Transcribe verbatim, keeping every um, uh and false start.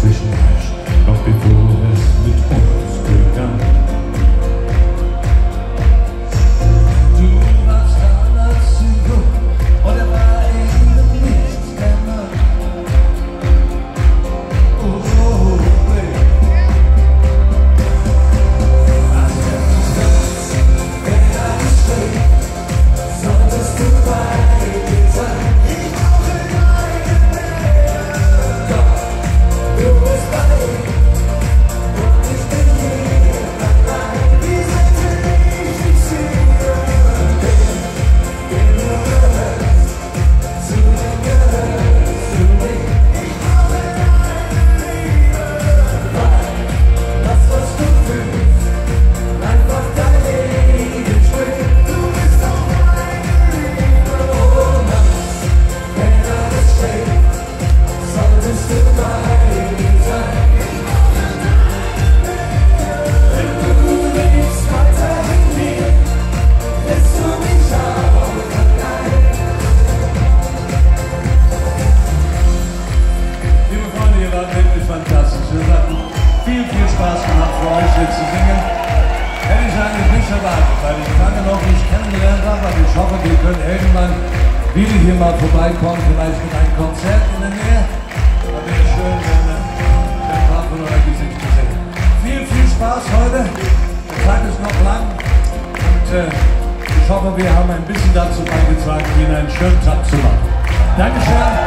dazwischen herrscht, noch bevor es mit uns begann. Du warst damals zu jung und er war eben nicht der Mann. Oh, oh, oh, baby. Als er dich nachts, wenn er dich schlägt, solltest du bei dir sein. Ich brauche keine Nähe, doch du bist bei ihm und ich bin hier allein. Wie sollte ich dich sehen? Dem du gehörst, zu dem gehörst du nicht. Ich brauche deine Liebe, weil das, was du fühlst, einfach dein Leben schwingt. Du bist auch meine Liebe, oh nachts, wenn alles schlägt, solltest du bei mir sein. Ich brauche deine Nähe, wenn du lebst weiterhin mir, lässt du mich auch allein. Liebe Freunde, ihr wart wirklich fantastisch. Wir hatten viel, viel Spaß gemacht, für euch hier zu singen. Hätte ich eigentlich nicht erwartet, weil ich lange noch nicht kennengelernt habe, aber ich hoffe, wir können irgendwann wieder hier mal vorbeikommen, vielleicht mit einem Konzert in der Nähe. Da wäre es schön, wenn äh, der Papa oder die sich gesehen. Viel, viel Spaß heute. Der Tag ist noch lang und äh, ich hoffe, wir haben ein bisschen dazu beigetragen, Ihnen einen schönen Tag zu machen. Dankeschön.